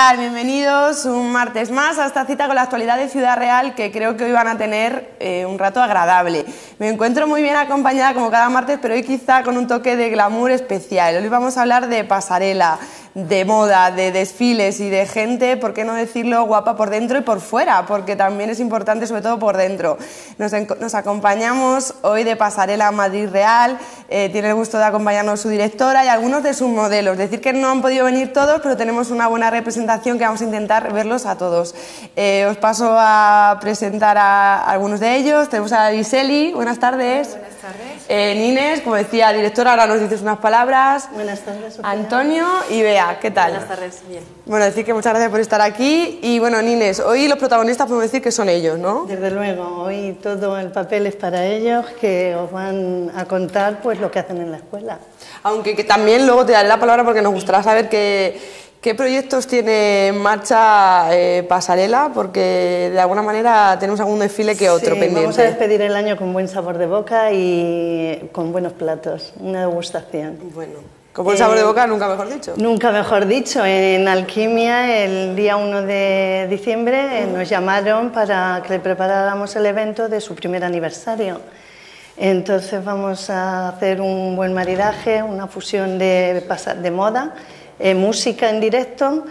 Bienvenidos un martes más a esta cita con la actualidad de Ciudad Real, que creo que hoy van a tener un rato agradable. Me encuentro muy bien acompañada como cada martes, pero hoy quizá con un toque de glamour especial. Hoy vamos a hablar de pasarela, de moda, de desfiles y de gente, por qué no decirlo, guapa por dentro y por fuera, porque también es importante sobre todo por dentro. Nos acompañamos hoy de Pasarela Madrid Real, tiene el gusto de acompañarnos su directora y algunos de sus modelos. Decir que no han podido venir todos, pero tenemos una buena representación que vamos a intentar verlos a todos. Os paso a presentar a algunos de ellos. Tenemos a Giseli, buenas tardes. Buenas tardes. Nines, como decía, directora, ahora nos dices unas palabras. Buenas tardes, Sofía. Antonio y Bea, ¿qué tal? Buenas tardes, bien. Bueno, decir que muchas gracias por estar aquí. Y bueno, Nines, hoy los protagonistas podemos decir que son ellos, ¿no? Desde luego, hoy todo el papel es para ellos, que os van a contar pues lo que hacen en la escuela. Aunque que también luego te daré la palabra porque nos gustará saber qué proyectos tiene en marcha Pasarela, porque de alguna manera tenemos algún desfile que otro pendiente. Vamos a despedir el año con buen sabor de boca y con buenos platos, una degustación. Bueno, con buen sabor de boca, nunca mejor dicho. Nunca mejor dicho. En Alquimia, el día 1 de diciembre, nos llamaron para que le preparáramos el evento de su primer aniversario. Entonces vamos a hacer un buen maridaje, una fusión de moda, música en directo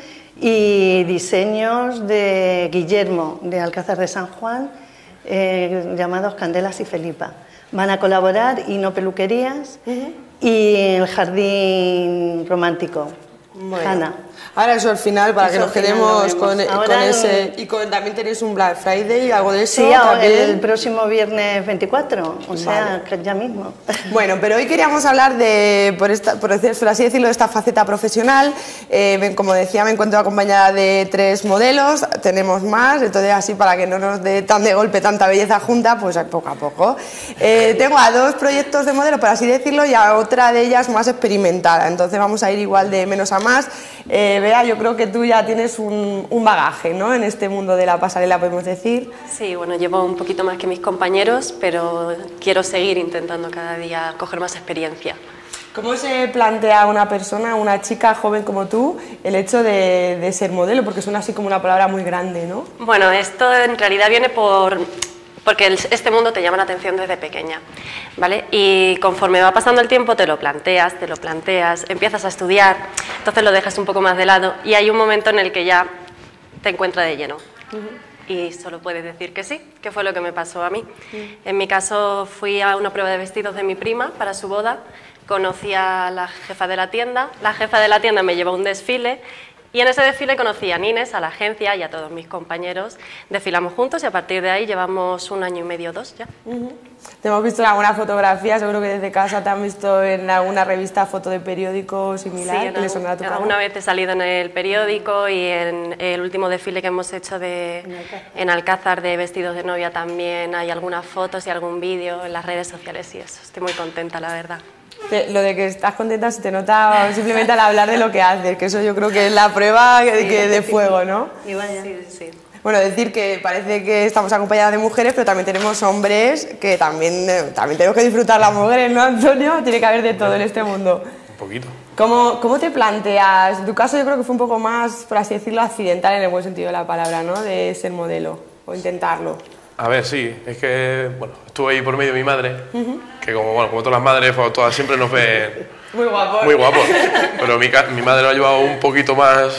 y diseños de Guillermo de Alcázar de San Juan, llamados Candelas y Felipa. Van a colaborar Hino Peluquerías y el Jardín Romántico, bueno. Hanna. Ahora eso al final, para eso que nos quedemos con ese... Y también tenéis un Black Friday y algo de eso. Sí, también. El próximo viernes 24, o sea, vale. Ya mismo. Bueno, pero hoy queríamos hablar de, por así decirlo, de esta faceta profesional. Como decía, me encuentro acompañada de 3 modelos, tenemos más, entonces así para que no nos dé tan de golpe tanta belleza junta, pues poco a poco. Tengo a 2 proyectos de modelo, por así decirlo, y a otra de ellas más experimentada, entonces vamos a ir igual de menos a más. Bea, yo creo que tú ya tienes un bagaje, ¿no?, en este mundo de la pasarela, podemos decir. Sí, bueno, llevo un poquito más que mis compañeros, pero quiero seguir intentando cada día coger más experiencia. ¿Cómo se plantea una persona, una chica joven como tú, el hecho de ser modelo? Porque suena así como una palabra muy grande, ¿no? Bueno, esto en realidad viene porque este mundo te llama la atención desde pequeña, ¿vale? Y conforme va pasando el tiempo te lo planteas, empiezas a estudiar, entonces lo dejas un poco más de lado y hay un momento en el que ya te encuentra de lleno. Y solo puedes decir que sí, que fue lo que me pasó a mí. En mi caso fui a una prueba de vestidos de mi prima para su boda, conocí a la jefa de la tienda me llevó a un desfile. Y en ese desfile conocí a Nines, a la agencia y a todos mis compañeros. Desfilamos juntos y a partir de ahí llevamos 1 año y medio, 2 ya. Te hemos visto en alguna fotografía, seguro que desde casa te han visto en alguna revista, foto de periódico similar. Sí, alguna vez he salido en el periódico y en el último desfile que hemos hecho en Alcázar de vestidos de novia también hay algunas fotos y algún vídeo en las redes sociales y eso. Estoy muy contenta, la verdad. Lo de que estás contenta se te nota simplemente al hablar de lo que haces, que eso yo creo que es la prueba de fuego, ¿no? Y vaya. Sí. Bueno, decir que parece que estamos acompañadas de mujeres, pero también tenemos hombres que también tenemos que disfrutar las mujeres, ¿no, Antonio? Tiene que haber de todo en este mundo. Un poquito. ¿Cómo te planteas? En tu caso yo creo que fue un poco más, por así decirlo, accidental en el buen sentido de la palabra, ¿no? De ser modelo o intentarlo. A ver, sí, es que, bueno, estuve ahí por medio de mi madre, que como todas las madres, pues, todas siempre nos ven muy guapos. Muy guapos, pero mi madre lo ha llevado un poquito más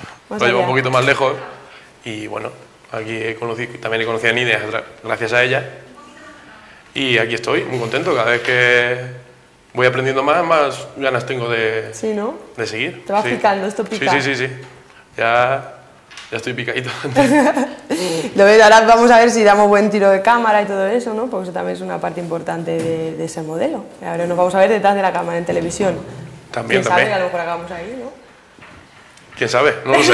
lejos y bueno, aquí también he conocido a Nines gracias a ella y aquí estoy, muy contento, cada vez que voy aprendiendo más ganas tengo de seguir. Te vas picando, esto pica. Sí, ya estoy picadito. Ahora vamos a ver si damos buen tiro de cámara y todo eso, ¿no? Porque eso también es una parte importante de ser modelo. Ahora nos vamos a ver detrás de la cámara en televisión. También. ¿Quién sabe? Que a lo mejor acabamos ahí, ¿no? ¿Quién sabe? No lo sé.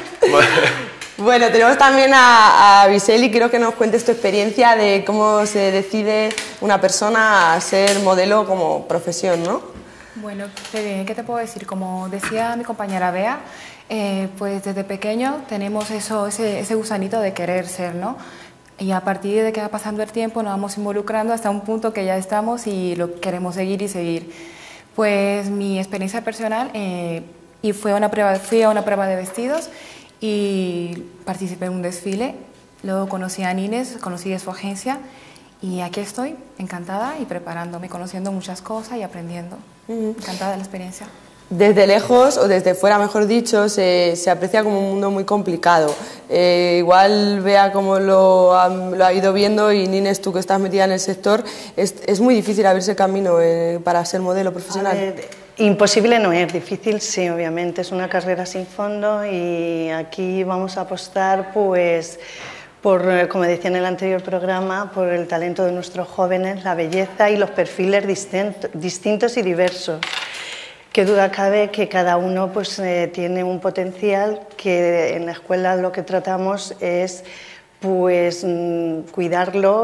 Bueno, tenemos también a Giseli, quiero que nos cuentes tu experiencia de cómo se decide una persona a ser modelo como profesión, ¿no? Bueno, ¿qué te puedo decir? Como decía mi compañera Bea, pues desde pequeño tenemos ese gusanito de querer ser, ¿no? Y a partir de que va pasando el tiempo nos vamos involucrando hasta un punto que ya estamos y lo queremos seguir y seguir. Pues mi experiencia personal, Y fui a una prueba de vestidos y participé en un desfile. Luego conocí a Nines, conocí de su agencia y aquí estoy, encantada y preparándome, conociendo muchas cosas y aprendiendo. Encantada de la experiencia. Desde lejos, o desde fuera mejor dicho, se aprecia como un mundo muy complicado. Igual Bea como lo ha ido viendo, y Nines, tú que estás metida en el sector, es muy difícil abrirse camino para ser modelo profesional. Imposible no es, difícil sí, obviamente, es una carrera sin fondo y aquí vamos a apostar pues por, como decía en el anterior programa, por el talento de nuestros jóvenes, la belleza y los perfiles distintos y diversos. Qué duda cabe que cada uno pues, tiene un potencial que en la escuela lo que tratamos es pues, cuidarlo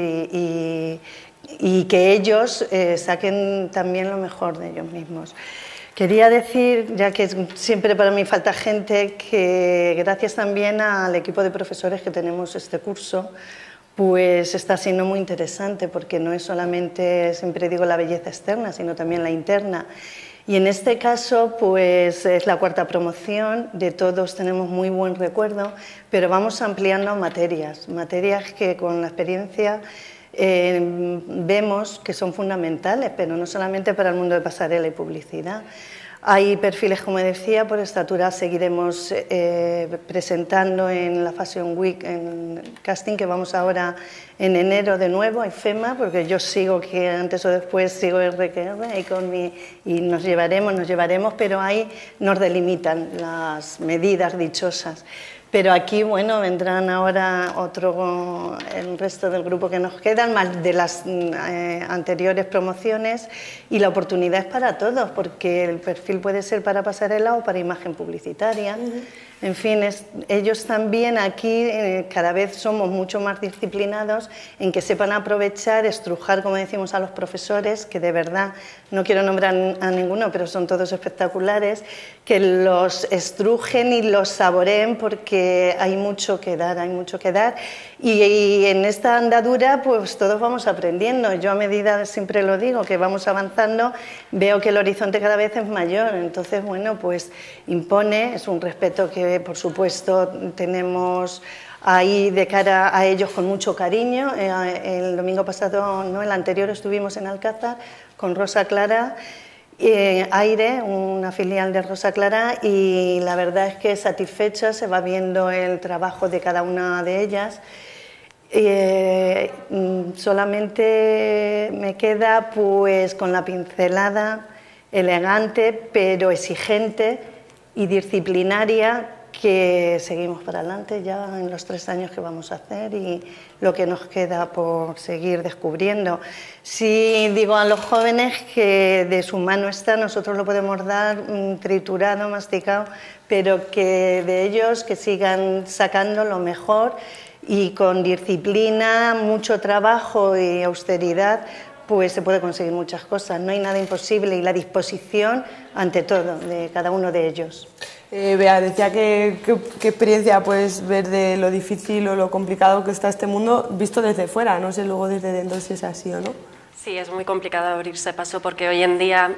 y que ellos saquen también lo mejor de ellos mismos. Quería decir, ya que siempre para mí falta gente, que gracias también al equipo de profesores que tenemos este curso, pues está siendo muy interesante porque no es solamente, siempre digo, la belleza externa, sino también la interna. Y en este caso, pues es la cuarta promoción, de todos tenemos muy buen recuerdo, pero vamos ampliando materias que con la experiencia vemos que son fundamentales, pero no solamente para el mundo de pasarela y publicidad. Hay perfiles, como decía, por estatura seguiremos presentando en la Fashion Week, en casting, que vamos ahora en enero de nuevo, hay FEMA, porque yo sigo, que antes o después sigo RQR y nos llevaremos, pero ahí nos delimitan las medidas dichosas. Pero aquí, bueno, vendrán ahora el resto del grupo que nos quedan, más de las anteriores promociones, y la oportunidad es para todos, porque el perfil puede ser para pasarela o para imagen publicitaria. En fin, ellos también aquí cada vez somos mucho más disciplinados en que sepan aprovechar, estrujar, como decimos a los profesores, que de verdad, no quiero nombrar a ninguno, pero son todos espectaculares, que los estrujen y los saboreen porque hay mucho que dar, y en esta andadura pues todos vamos aprendiendo. Yo a medida, siempre lo digo, que vamos avanzando, veo que el horizonte cada vez es mayor, entonces bueno, pues impone, es un respeto que por supuesto tenemos ahí de cara a ellos con mucho cariño. El domingo pasado, no, el anterior, estuvimos en Alcázar con Rosa Clara, Aire, una filial de Rosa Clara, y la verdad es que satisfecha, se va viendo el trabajo de cada una de ellas. Solamente me queda pues con la pincelada elegante pero exigente y disciplinaria, que seguimos para adelante ya en los 3 años que vamos a hacer y lo que nos queda por seguir descubriendo. Sí digo a los jóvenes que de su mano está, nosotros lo podemos dar triturado, masticado, pero que de ellos que sigan sacando lo mejor y con disciplina, mucho trabajo y austeridad, pues se puede conseguir muchas cosas, no hay nada imposible, y la disposición ante todo de cada uno de ellos. Bea, decía qué experiencia puedes ver de lo difícil o lo complicado que está este mundo visto desde fuera, no sé luego desde dentro si es así o no. Sí, es muy complicado abrirse paso porque hoy en día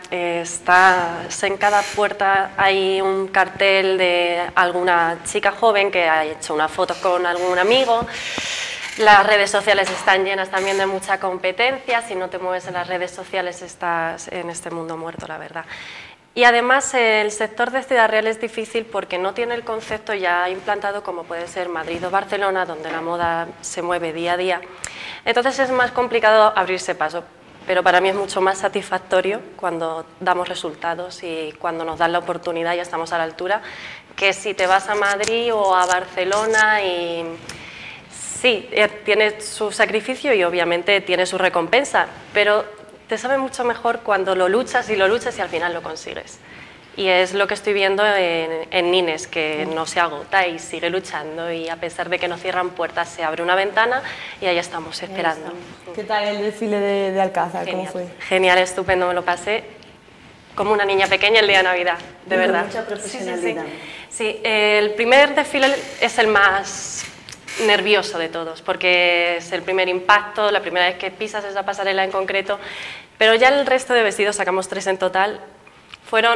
en cada puerta hay un cartel de alguna chica joven que ha hecho una foto con algún amigo. Las redes sociales están llenas también de mucha competencia, si no te mueves en las redes sociales estás en este mundo muerto, la verdad. Y además el sector de Ciudad Real es difícil porque no tiene el concepto ya implantado como puede ser Madrid o Barcelona, donde la moda se mueve día a día. Entonces es más complicado abrirse paso, pero para mí es mucho más satisfactorio cuando damos resultados y cuando nos dan la oportunidad y ya estamos a la altura, que si te vas a Madrid o a Barcelona y... Sí, tiene su sacrificio y obviamente tiene su recompensa, pero te sabe mucho mejor cuando lo luchas y al final lo consigues. Y es lo que estoy viendo en Nines, que no se agota y sigue luchando, y a pesar de que nos cierran puertas se abre una ventana y ahí estamos esperando. ¿Qué tal el desfile de Alcázar? Genial. ¿Cómo fue? Genial, estupendo, me lo pasé como una niña pequeña el día de Navidad, de verdad. Mucha profesionalidad. Sí, el primer desfile es el más nervioso de todos, porque es el primer impacto, la primera vez que pisas esa pasarela en concreto, pero ya el resto de vestidos, sacamos 3 en total, fueron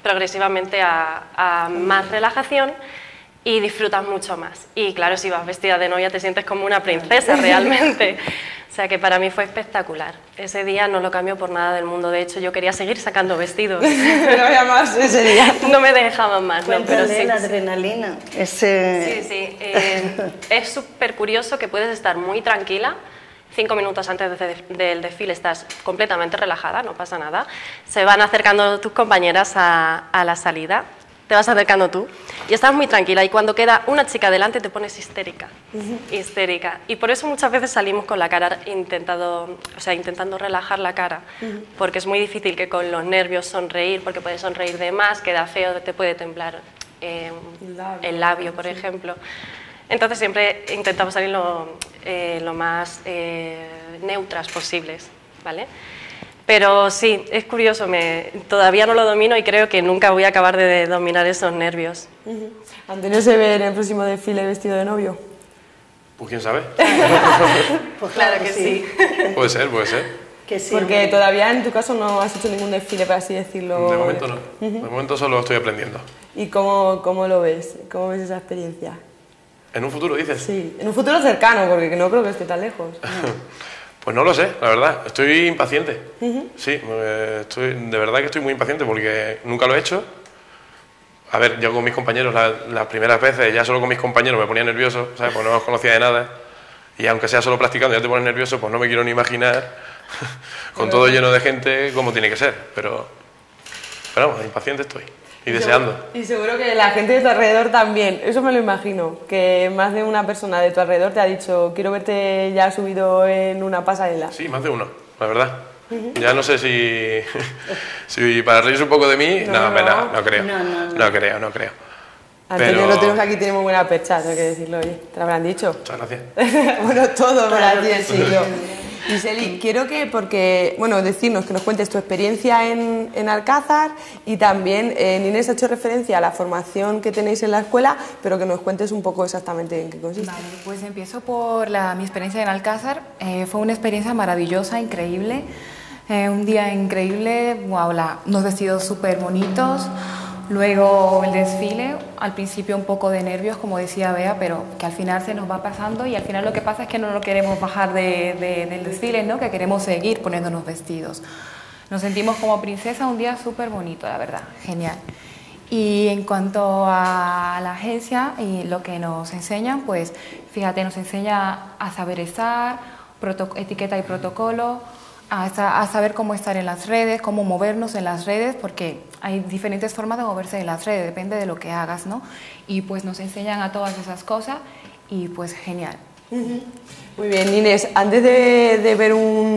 progresivamente a más relajación y disfrutas mucho más. Y claro, si vas vestida de novia te sientes como una princesa realmente. O sea que para mí fue espectacular. Ese día no lo cambio por nada del mundo. De hecho, yo quería seguir sacando vestidos. Pero había más ese día. No me dejaban más, ¿no? Pero sí, la adrenalina. Sí, sí. Es súper curioso que puedes estar muy tranquila. 5 minutos antes del desfile estás completamente relajada, no pasa nada. Se van acercando tus compañeras a la salida. Te vas acercando tú y estás muy tranquila y cuando queda una chica delante te pones histérica, histérica. Y por eso muchas veces salimos con la cara intentando relajar la cara, porque es muy difícil que con los nervios sonreír, porque puedes sonreír de más, queda feo, te puede temblar el labio, por ejemplo. Entonces siempre intentamos salir lo más neutras posibles, ¿vale? Pero sí, es curioso, todavía no lo domino y creo que nunca voy a acabar de dominar esos nervios. ¿Antonio se ve en el próximo desfile vestido de novio? Pues quién sabe. Pues claro que sí. Puede ser. Que sí, porque todavía en tu caso no has hecho ningún desfile, por así decirlo. De momento no. De momento solo estoy aprendiendo. ¿Y cómo lo ves? ¿Cómo ves esa experiencia? ¿En un futuro dices? Sí, en un futuro cercano, porque no creo que esté tan lejos. Pues no lo sé, la verdad. Estoy impaciente. Sí, de verdad que estoy muy impaciente porque nunca lo he hecho. A ver, yo con mis compañeros las primeras veces, ya solo con mis compañeros me ponía nervioso, ¿sabes? Porque no los conocía de nada. Y aunque sea solo practicando ya te pones nervioso, pues no me quiero ni imaginar con todo lleno de gente cómo tiene que ser. Pero vamos, impaciente estoy. Y deseando. Y seguro que la gente de tu alrededor también, eso me lo imagino, que más de una persona de tu alrededor te ha dicho quiero verte ya subido en una pasarela. Sí, más de uno, la verdad. Ya no sé si para reírse un poco de mí, no creo. No creo. Antonio, lo tenemos aquí, tiene muy buena percha, tengo que decirlo, oye, te lo habrán dicho. Muchas gracias. Bueno, todo por así decirlo. Iseli, quiero que nos cuentes tu experiencia en Alcázar y también Inés ha hecho referencia a la formación que tenéis en la escuela, pero que nos cuentes un poco exactamente en qué consiste. Vale, pues empiezo por mi experiencia en Alcázar. Fue una experiencia maravillosa, increíble, un día increíble, wow, unos vestidos súper bonitos. Luego el desfile, al principio un poco de nervios, como decía Bea, pero que al final se nos va pasando y al final lo que pasa es que no lo queremos bajar del desfile, ¿no? Que queremos seguir poniéndonos vestidos. Nos sentimos como princesa, un día súper bonito, la verdad, genial. Y en cuanto a la agencia y lo que nos enseñan, pues fíjate, nos enseña a saber estar, etiqueta y protocolo, a saber cómo estar en las redes, cómo movernos en las redes, porque hay diferentes formas de moverse en las redes, depende de lo que hagas, ¿no? Y pues nos enseñan a todas esas cosas y pues genial. Muy bien, Inés, antes de ver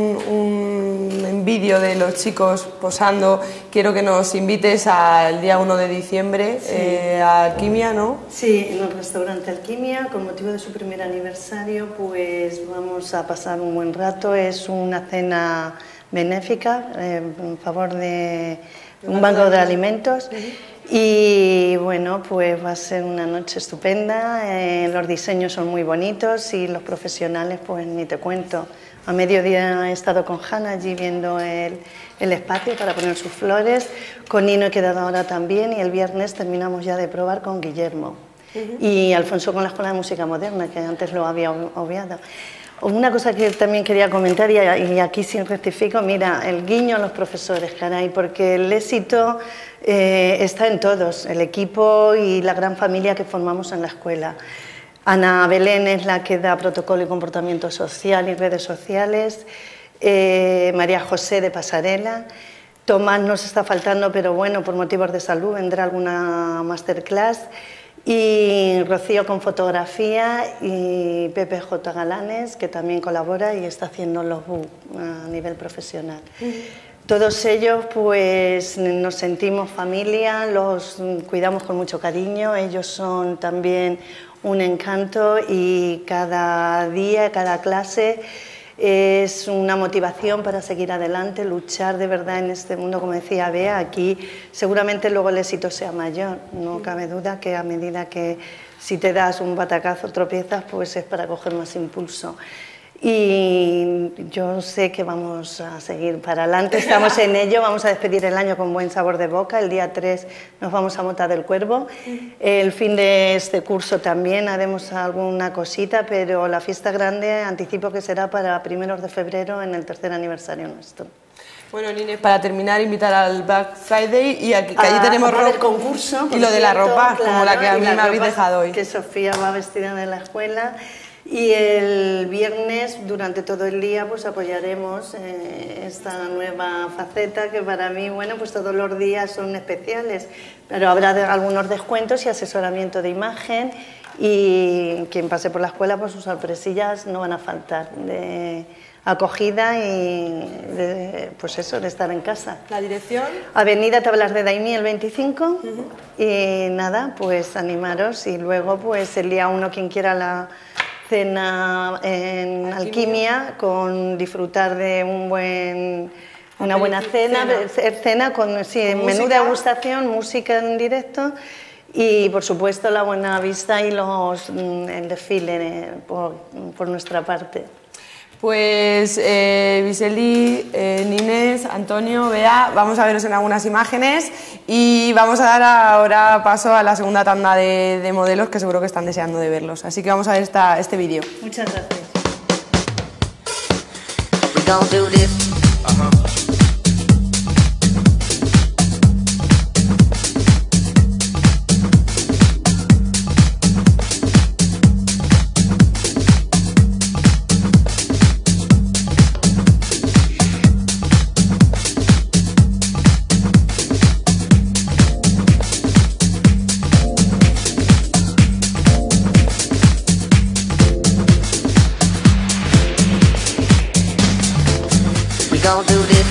un vídeo de los chicos posando, quiero que nos invites al día 1 de diciembre a Alquimia, ¿no? Sí, en el restaurante Alquimia, con motivo de su primer aniversario, pues vamos a pasar un buen rato. Es una cena benéfica en favor de un banco de alimentos. Y bueno, pues va a ser una noche estupenda, los diseños son muy bonitos y los profesionales pues ni te cuento. A mediodía he estado con Hanna allí viendo el espacio para poner sus flores, con Nino he quedado ahora también y el viernes terminamos ya de probar con Guillermo y Alfonso con la Escuela de Música Moderna, que antes lo había obviado. Una cosa que también quería comentar, y aquí sí rectifico, mira, el guiño a los profesores, caray, porque el éxito está en todos, el equipo y la gran familia que formamos en la escuela. Ana Belén es la que da protocolo y comportamiento social y redes sociales, María José de pasarela, Tomás nos está faltando, pero bueno, por motivos de salud vendrá alguna masterclass, y Rocío con fotografía y Pepe J. Galanes, que también colabora y está haciendo los book a nivel profesional. Todos ellos pues nos sentimos familia, los cuidamos con mucho cariño, ellos son también un encanto y cada día, cada clase es una motivación para seguir adelante, luchar de verdad en este mundo, como decía Bea, aquí seguramente luego el éxito sea mayor, no cabe duda que a medida que si te das un batacazo, tropiezas, pues es para coger más impulso. y yo sé que vamos a seguir para adelante, estamos en ello, vamos a despedir el año con buen sabor de boca, el día 3 nos vamos a Mota del Cuervo, el fin de este curso también haremos alguna cosita, pero la fiesta grande anticipo que será para primeros de febrero en el 3er aniversario nuestro. Bueno, Nines, para terminar, invitar al Black Friday y aquí, que allí tenemos ropa. El concurso, y lo de la ropa, claro, como la que a mí me habéis dejado hoy. Que Sofía va vestida de la escuela. Y el viernes, durante todo el día, pues apoyaremos esta nueva faceta que para mí, bueno, pues todos los días son especiales, pero habrá algunos descuentos y asesoramiento de imagen y quien pase por la escuela, pues sus sorpresillas no van a faltar de acogida y de, pues eso, de estar en casa. ¿La dirección? Avenida Tablas de Daimiel el 25 y nada, pues animaros y luego pues el día 1 quien quiera la cena en Alquimia con disfrutar de una buena cena con menú de degustación, música en directo y por supuesto la buena vista y el desfile por nuestra parte. Pues Viseli, Nines, Antonio, Bea, vamos a veros en algunas imágenes y vamos a dar ahora paso a la segunda tanda de modelos que seguro que están deseando de verlos. Así que vamos a ver este vídeo. Muchas gracias. Don't do this.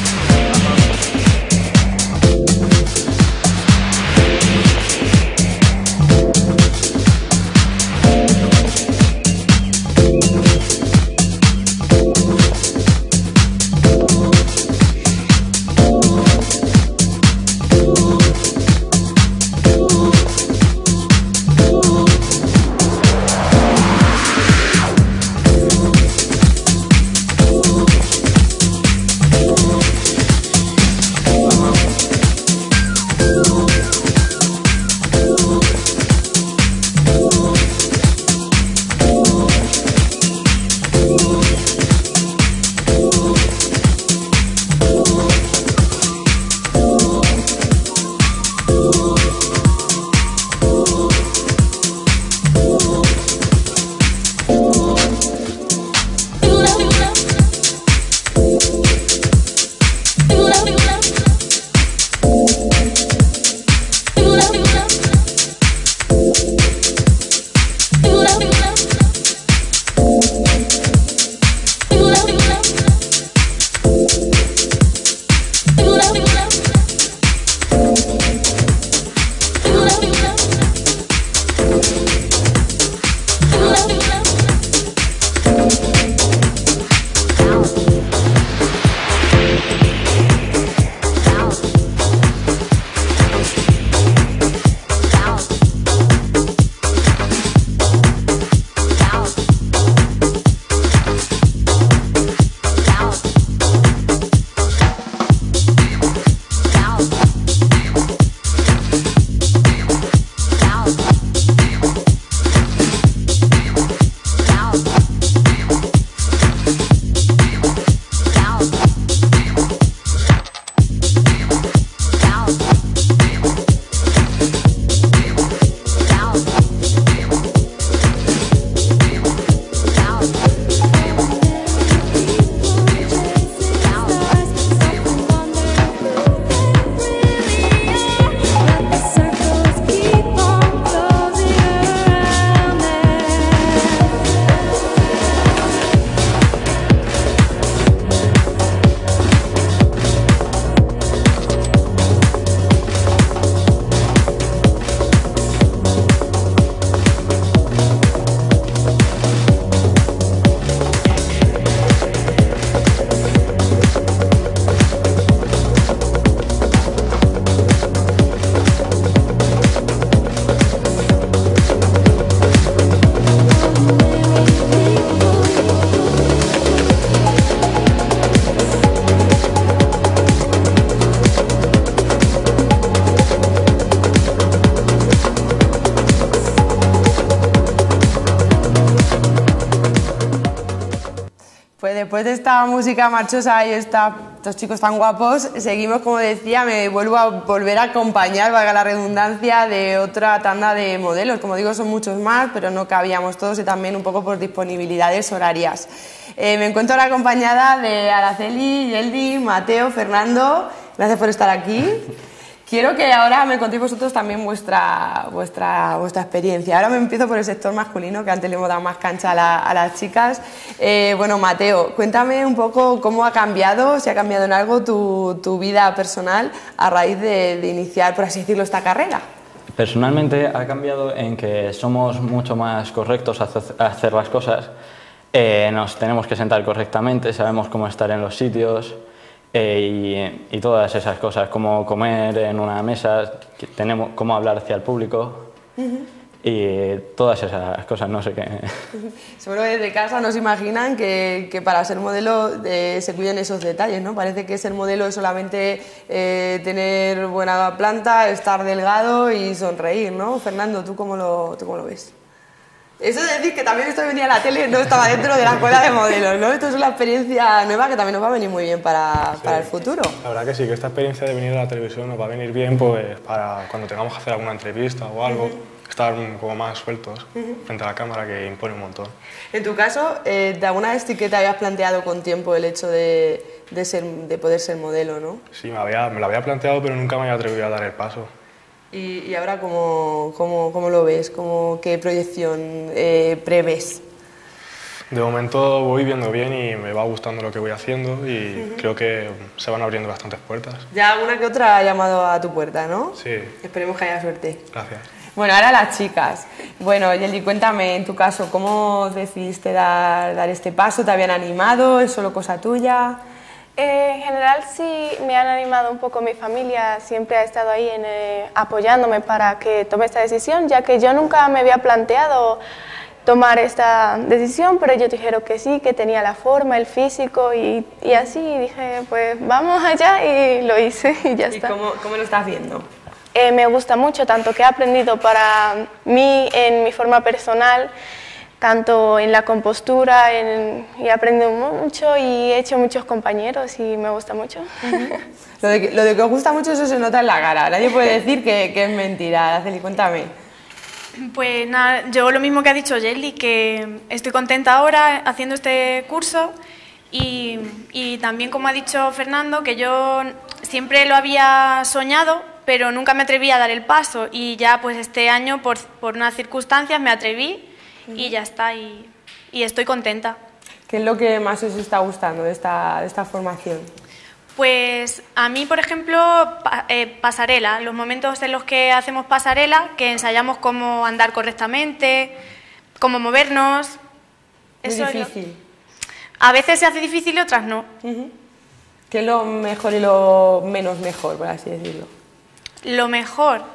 Después de esta música marchosa y estos chicos tan guapos, seguimos, como decía, me vuelvo a volver a acompañar, valga la redundancia, de otra tanda de modelos. Como digo, son muchos más, pero no cabíamos todos y también un poco por disponibilidades horarias. Me encuentro ahora acompañada de Araceli, Yeldi, Mateo, Fernando. Gracias por estar aquí. Quiero que ahora me contéis vosotros también vuestra experiencia. Ahora me empiezo por el sector masculino, que antes le hemos dado más cancha a las chicas. Bueno, Mateo, cuéntame un poco cómo ha cambiado, si ha cambiado en algo tu vida personal a raíz de iniciar, por así decirlo, esta carrera. Personalmente ha cambiado en que somos mucho más correctos a hacer las cosas. Nos tenemos que sentar correctamente, sabemos cómo estar en los sitios. Y todas esas cosas, cómo comer en una mesa, cómo hablar hacia el público y todas esas cosas, no sé qué. Seguro que desde casa no se imaginan que para ser modelo se cuiden esos detalles, ¿no? Parece que ser modelo es solamente tener buena planta, estar delgado y sonreír, ¿no? Fernando, ¿tú cómo lo ves? Eso es decir que también esto de venir a la tele no estaba dentro de la escuela de modelos, ¿no? Esto es una experiencia nueva que también nos va a venir muy bien para el futuro. La verdad que sí, que esta experiencia de venir a la televisión nos va a venir bien pues, para cuando tengamos que hacer alguna entrevista o algo, estar un poco más sueltos frente a la cámara, que impone un montón. En tu caso, ¿de alguna vez sí que te habías planteado con tiempo el hecho de poder ser modelo, no? Sí, me lo había planteado, pero nunca me había atrevido a dar el paso. ¿Y ahora cómo lo ves? ¿Qué proyección prevés? De momento voy viendo bien y me va gustando lo que voy haciendo y creo que se van abriendo bastantes puertas. Ya alguna que otra ha llamado a tu puerta, ¿no? Sí. Esperemos que haya suerte. Gracias. Bueno, ahora las chicas. Bueno, Yeldi, cuéntame, en tu caso, ¿cómo decidiste dar este paso? ¿Te habían animado? ¿Es solo cosa tuya? En general sí me han animado un poco mi familia, siempre ha estado ahí apoyándome para que tome esta decisión, ya que yo nunca me había planteado tomar esta decisión, pero ellos dijeron que sí, que tenía la forma, el físico y así dije, pues vamos allá y lo hice y ya está. ¿Y cómo lo estás viendo? Me gusta mucho, tanto que he aprendido para mí en mi forma personal, tanto en la compostura, y he aprendido mucho y he hecho muchos compañeros y me gusta mucho. Lo de que os gusta mucho, eso se nota en la cara. Nadie puede decir que es mentira. Araceli, cuéntame. Pues nada, yo lo mismo que ha dicho Yeldi, que estoy contenta ahora haciendo este curso y también, como ha dicho Fernando, que yo siempre lo había soñado, pero nunca me atreví a dar el paso y ya pues este año por unas circunstancias me atreví. Y ya está, y estoy contenta. ¿Qué es lo que más os está gustando de esta formación? Pues a mí, por ejemplo, pasarela, los momentos en los que hacemos pasarela, que ensayamos cómo andar correctamente, cómo movernos. Es difícil. A veces se hace difícil y otras no. ¿Qué es lo mejor y lo menos mejor, por así decirlo? Lo mejor...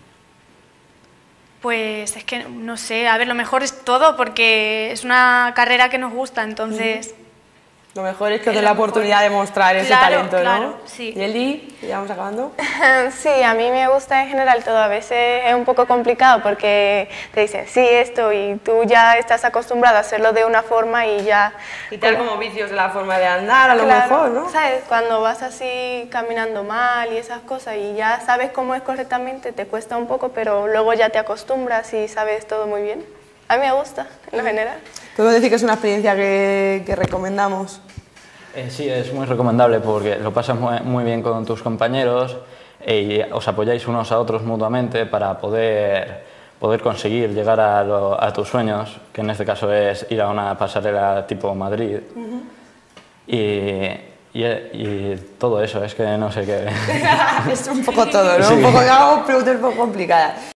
Pues es que no sé, a ver, lo mejor es todo porque es una carrera que nos gusta, entonces... Lo mejor es que os den la oportunidad de mostrar ese talento, ¿no? Claro, sí. ¿Yeldi? ¿Ya vamos acabando? Sí, a mí me gusta en general todo. A veces es un poco complicado porque te dicen sí, esto, y tú ya estás acostumbrado a hacerlo de una forma y ya... Quitar como vicios de la forma de andar, a lo mejor, ¿no? ¿Sabes? Cuando vas así caminando mal y esas cosas y ya sabes cómo es correctamente, te cuesta un poco, pero luego ya te acostumbras y sabes todo muy bien. A mí me gusta, en lo general. ¿Puedo decir que es una experiencia que recomendamos? Sí, es muy recomendable porque lo pasas muy bien con tus compañeros y os apoyáis unos a otros mutuamente para poder conseguir llegar a tus sueños, que en este caso es ir a una pasarela tipo Madrid. Y todo eso, es que no sé qué... Es un poco todo, ¿no? Sí. Un poco, hago preguntas un poco complicadas.